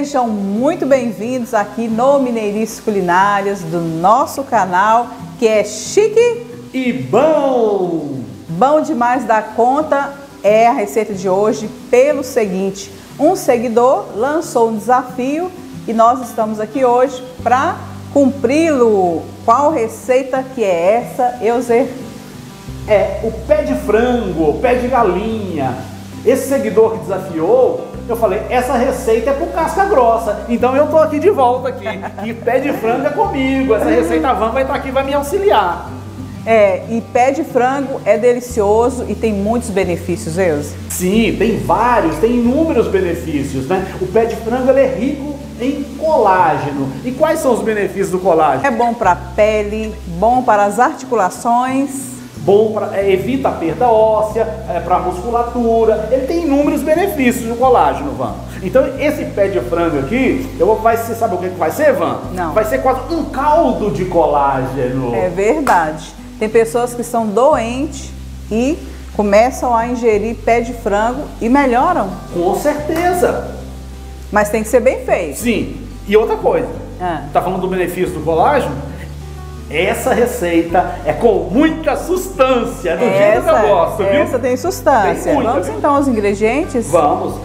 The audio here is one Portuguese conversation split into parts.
Sejam muito bem-vindos aqui no Mineirices Culinárias do nosso canal, que é chique e bom! Bom demais da conta é a receita de hoje pelo seguinte: um seguidor lançou um desafio e nós estamos aqui hoje para cumpri-lo. Qual receita que é essa, Euser? É o pé de frango, o pé de galinha. Esse seguidor que desafiou, eu falei, essa receita é pro casca grossa. Então eu tô aqui de volta aqui. E pé de frango é comigo. Essa receita a Van vai estar aqui, vai me auxiliar. E pé de frango é delicioso e tem muitos benefícios, Euser? Sim, tem vários, tem inúmeros benefícios, né? O pé de frango ele é rico em colágeno. E quais são os benefícios do colágeno? É bom para a pele, bom para as articulações. Bom evita a perda óssea, para a musculatura. Ele tem inúmeros benefícios do colágeno, Van. Então esse pé de frango aqui, você sabe o que vai ser, Van? Não. Vai ser quase um caldo de colágeno. É verdade. Tem pessoas que estão doentes e começam a ingerir pé de frango e melhoram. Com certeza. Mas tem que ser bem feito. Sim. E outra coisa, tá falando do benefício do colágeno? Essa receita é com muita substância, do jeito que eu gosto, viu? Essa tem substância. Tem muita, vamos então aos ingredientes? Vamos.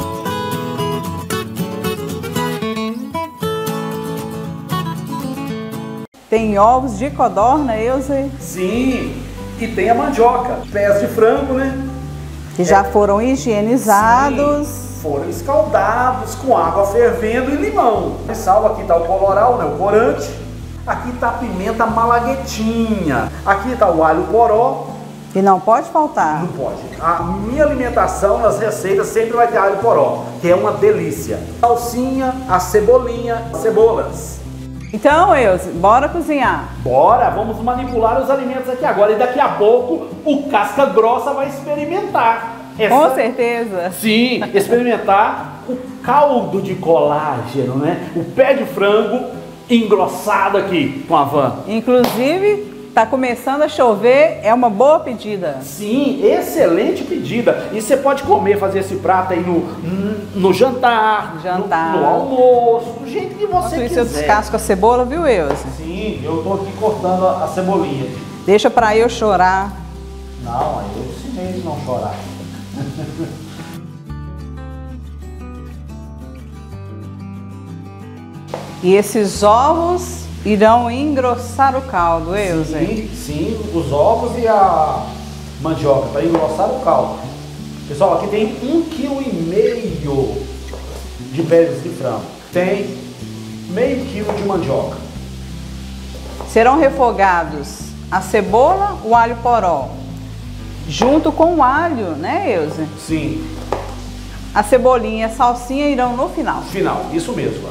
Tem ovos de codorna, Euser? Sim, e tem a mandioca, pés de frango, né? Que já foram higienizados. Sim, foram escaldados com água fervendo e limão. Sal, aqui está o colorau, né, o corante. Aqui está a pimenta malaguetinha. Aqui está o alho poró. E não pode faltar. Não pode. A minha alimentação nas receitas sempre vai ter alho poró, que é uma delícia. Salsinha, a cebolinha, as cebolas. Então, Euser, bora cozinhar. Bora, vamos manipular os alimentos aqui agora. E daqui a pouco o casca grossa vai experimentar. Com certeza. Sim, experimentar o caldo de colágeno, né? O pé de frango engrossado aqui com a Van. Inclusive, tá começando a chover, é uma boa pedida. Sim, excelente pedida. E você pode comer, fazer esse prato aí no jantar, no almoço, do jeito que você quiser. Eu descasco a cebola, viu, Euser? Sim, eu tô aqui cortando a cebolinha. Deixa pra eu chorar. Não, aí eu ensinei a não chorar. E esses ovos irão engrossar o caldo, Euser? Sim, os ovos e a mandioca para engrossar o caldo. Pessoal, aqui tem 1,5 kg de peles de frango. Tem meio quilo de mandioca. Serão refogados a cebola, o alho poró, junto com o alho, né, Euser? Sim. A cebolinha e a salsinha irão no final. Final, isso mesmo.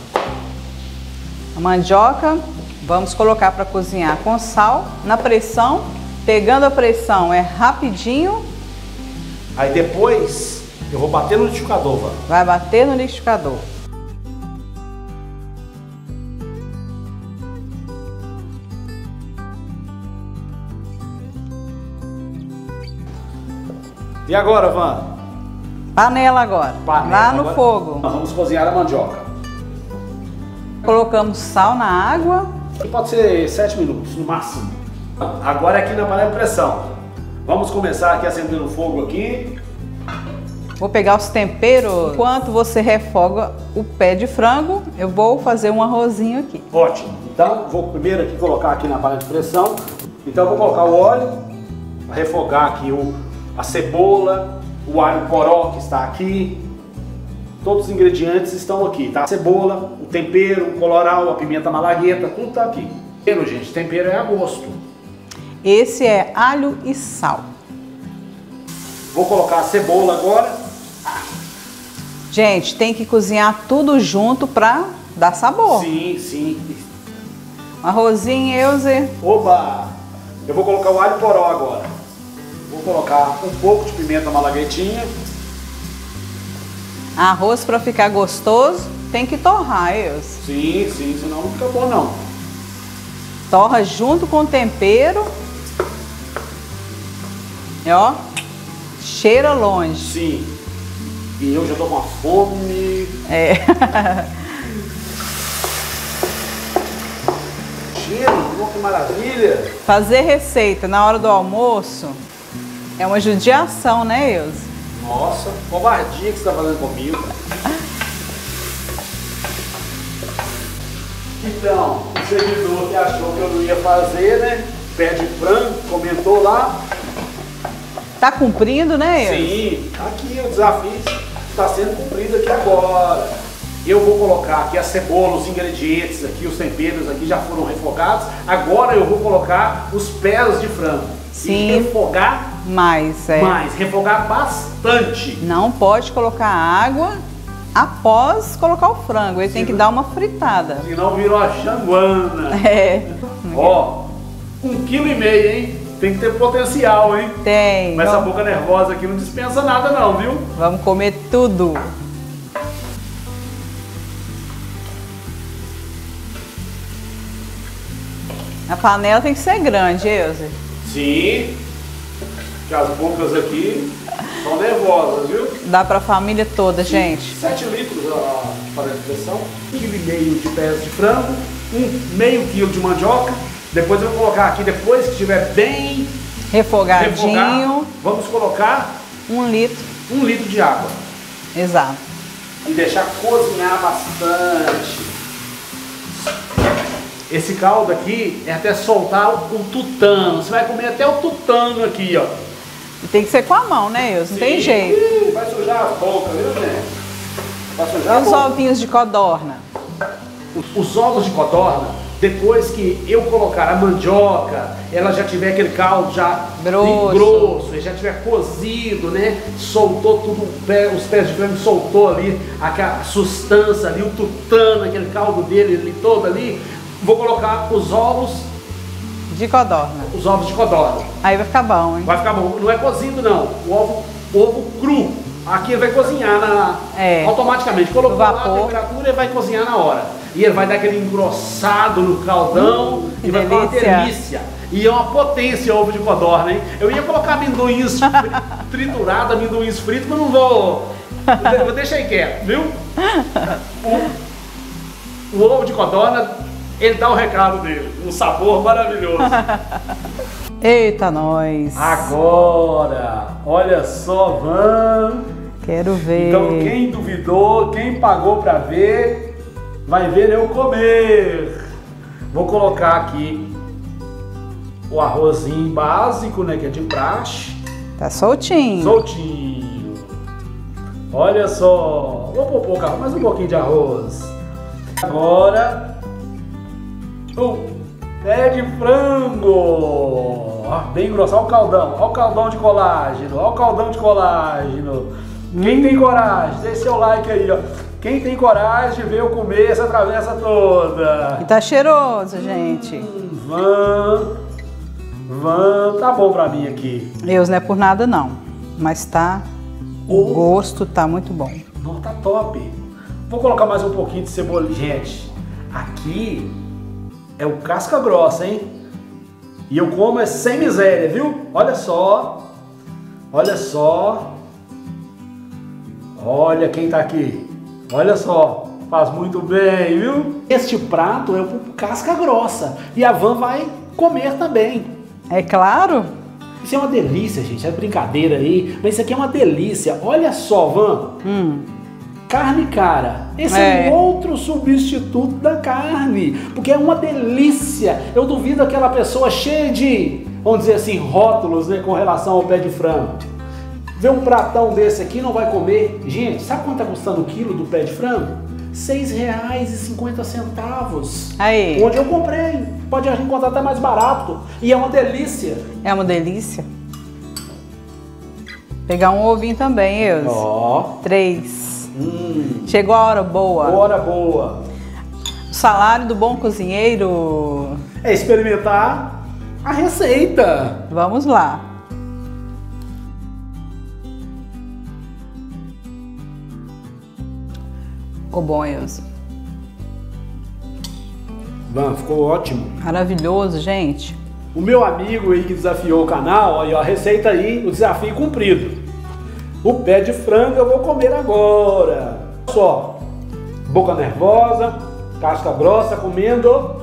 A mandioca, vamos colocar para cozinhar com sal, na pressão. Pegando a pressão é rapidinho. Aí depois eu vou bater no liquidificador, Van. Vai bater no liquidificador. E agora, Van? Panela agora. Lá no fogo. Nós vamos cozinhar a mandioca. Colocamos sal na água. Pode ser 7 minutos, no máximo. Agora aqui na panela de pressão. Vamos começar aqui acendendo o fogo aqui. Vou pegar os temperos. Enquanto você refoga o pé de frango, eu vou fazer um arrozinho aqui. Ótimo. Então, vou primeiro aqui colocar aqui na panela de pressão. Então, eu vou colocar o óleo, para refogar aqui a cebola, o alho poró que está aqui. Todos os ingredientes estão aqui, tá? A cebola, o tempero, o colorau, a pimenta malagueta, tudo tá aqui. Tempero, gente, tempero é a gosto. Esse é alho e sal. Vou colocar a cebola agora. Gente, tem que cozinhar tudo junto pra dar sabor. Sim, sim. Arrozinho, Euser. Oba! Eu vou colocar o alho poró agora. Vou colocar um pouco de pimenta malaguetinha. Arroz para ficar gostoso tem que torrar, Euser. Sim, sim, senão não fica bom não. Torra junto com o tempero. E ó, cheira longe. Sim. E eu já tô com uma fome. É. Cheiro, que maravilha. Fazer receita na hora do almoço é uma judiação, né, Ilse? Nossa, covardia que você tá fazendo comigo. Então, o seguidor que achou que eu não ia fazer, né? Pé de frango, comentou lá. Tá cumprindo, né, Ilse? Sim, aqui o desafio está sendo cumprido aqui agora. Eu vou colocar aqui a cebola, os ingredientes aqui, os temperos aqui já foram refogados. Agora eu vou colocar os pés de frango. Sim. E refogar mais, refogar bastante. Não pode colocar água após colocar o frango, ele tem que dar uma fritada. Senão virou a xanguana. É. Ó, 1,5 kg, hein? Tem que ter potencial, hein? Tem. Mas essa boca nervosa aqui não dispensa nada não, viu? Vamos comer tudo. A panela tem que ser grande, Ilse. Sim. Que as bocas aqui são nervosas, viu? Dá pra família toda, gente. 7 litros a panela de pressão, 1,5 kg de pés de frango, meio quilo de mandioca. Depois eu vou colocar aqui, depois que estiver bem refogadinho, vamos colocar 1 litro. 1 litro de água. Exato. E deixar cozinhar bastante. Esse caldo aqui é até soltar o tutano. Você vai comer até o tutano aqui, ó. E tem que ser com a mão, né, Ilse? Não tem jeito. Vai sujar a boca, viu, gente? Vai sujar E a os boca. ovinhos de codorna? Os ovos de codorna, depois que eu colocar a mandioca, ela já tiver aquele caldo já grosso, já tiver cozido, né? Soltou tudo, os pés de frango soltou ali, aquela sustância ali, o tutano, aquele caldo dele ali todo ali. Vou colocar os ovos de codorna. Os ovos de codorna. Aí vai ficar bom, hein? Vai ficar bom. Não é cozido, não. O ovo cru. Aqui ele vai cozinhar automaticamente. Colocou lá a temperatura, ele vai cozinhar na hora. E ele vai dar aquele engrossado no caldão e vai ficar uma delícia. E é uma potência o ovo de codorna, hein? Eu ia colocar amendoins triturados, amendoins fritos, mas não vou. Vou deixar aí quieto, viu? O ovo de codorna, ele dá o recado dele. Um sabor maravilhoso. Eita, nós! Agora, olha só, vamos. Quero ver. Então, quem duvidou, quem pagou pra ver, vai ver eu comer. Vou colocar aqui o arrozinho básico, né, que é de praxe. Tá soltinho. Soltinho. Olha só. Vou pôr mais um pouquinho de arroz. Agora, o pé de frango. Bem grosso, olha o caldão. Olha o caldão de colágeno. Olha o caldão de colágeno. Quem tem coragem, deixa seu like aí, ó. Quem tem coragem de ver eu comer essa travessa toda. E tá cheiroso, gente. Tá bom pra mim aqui. Deus, não é por nada não, mas tá, o gosto tá muito bom. Não, tá top. Vou colocar mais um pouquinho de cebola. Gente, aqui é o casca grossa, hein? E eu como é sem miséria, viu? Olha só. Olha só. Olha quem tá aqui. Olha só. Faz muito bem, viu? Este prato é o casca grossa. E a Van vai comer também. É claro. Isso é uma delícia, gente. É brincadeira aí. Mas isso aqui é uma delícia. Olha só, Van. Carne cara. Esse é um outro substituto da carne. Porque é uma delícia. Eu duvido aquela pessoa cheia de, vamos dizer assim, rótulos, né, com relação ao pé de frango. Vê um pratão desse aqui, não vai comer. Gente, sabe quanto está custando o quilo do pé de frango? R$ 6,50. Aí. Onde eu comprei. Pode encontrar até mais barato. E é uma delícia. É uma delícia. Pegar um ovinho também, Ilse. Ó. 3. Chegou a hora boa. Hora boa. O salário do bom cozinheiro é experimentar a receita. Vamos lá. Ficou bom, Ilse. Ficou ótimo. Maravilhoso, gente. O meu amigo aí que desafiou o canal, aí ó, a receita aí, o desafio cumprido. O pé de frango eu vou comer agora. Só, boca nervosa, casca grossa comendo.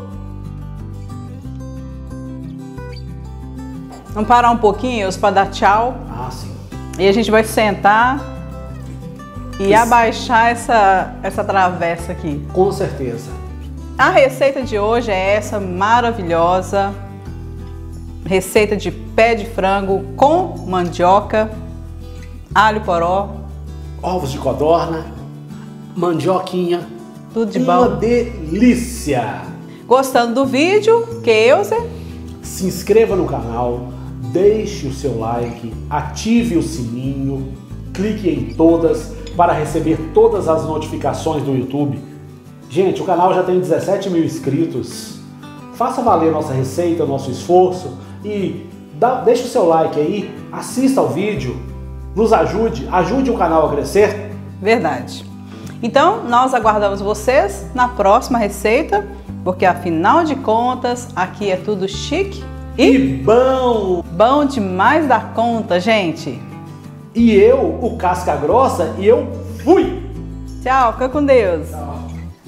Vamos parar um pouquinho para dar tchau. Ah, sim. E a gente vai sentar e abaixar essa travessa aqui. Com certeza. A receita de hoje é essa maravilhosa receita de pé de frango com mandioca, alho poró, ovos de codorna, mandioquinha. Tudo de uma bom. delícia. Gostando do vídeo, Keuser? Se inscreva no canal, deixe o seu like, ative o sininho, clique em todas para receber todas as notificações do YouTube. Gente, o canal já tem 17 mil inscritos. Faça valer nossa receita, nosso esforço e deixe o seu like aí, assista ao vídeo, nos ajude o canal a crescer. Verdade. Então, nós aguardamos vocês na próxima receita, porque afinal de contas, aqui é tudo chique e bom! Bom demais da conta, gente! E eu, o Casca Grossa, e eu fui! Tchau, fica com Deus! Tchau.